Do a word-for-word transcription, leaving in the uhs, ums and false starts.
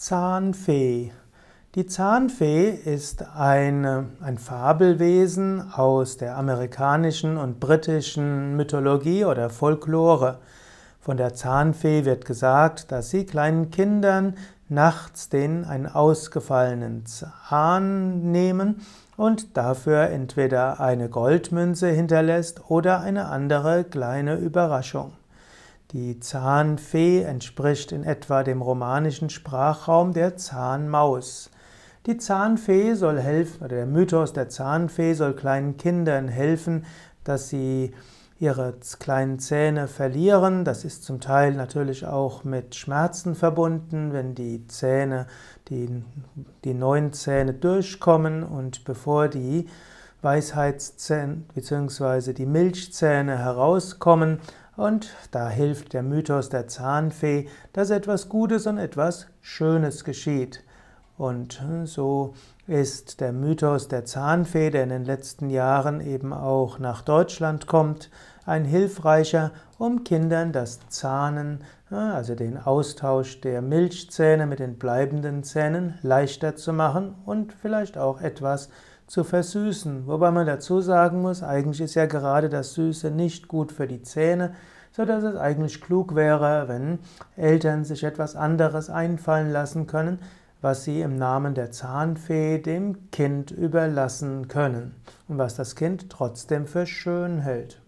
Zahnfee. Die Zahnfee ist eine, ein Fabelwesen aus der amerikanischen und britischen Mythologie oder Folklore. Von der Zahnfee wird gesagt, dass sie kleinen Kindern nachts den einen ausgefallenen Zahn nehmen und dafür entweder eine Goldmünze hinterlässt oder eine andere kleine Überraschung. Die Zahnfee entspricht in etwa dem romanischen Sprachraum der Zahnmaus. Die Zahnfee soll helfen, oder der Mythos der Zahnfee soll kleinen Kindern helfen, dass sie ihre kleinen Zähne verlieren. Das ist zum Teil natürlich auch mit Schmerzen verbunden, wenn die Zähne, die, die neuen Zähne durchkommen und bevor die Weisheitszähne bzw. die Milchzähne herauskommen. Und da hilft der Mythos der Zahnfee, dass etwas Gutes und etwas Schönes geschieht. Und so ist der Mythos der Zahnfee, der in den letzten Jahren eben auch nach Deutschland kommt, ein hilfreicher, um Kindern das Zahnen, also den Austausch der Milchzähne mit den bleibenden Zähnen, leichter zu machen und vielleicht auch etwas zu versüßen. Wobei man dazu sagen muss, eigentlich ist ja gerade das Süße nicht gut für die Zähne, sodass es eigentlich klug wäre, wenn Eltern sich etwas anderes einfallen lassen können, was sie im Namen der Zahnfee dem Kind überlassen können und was das Kind trotzdem für schön hält.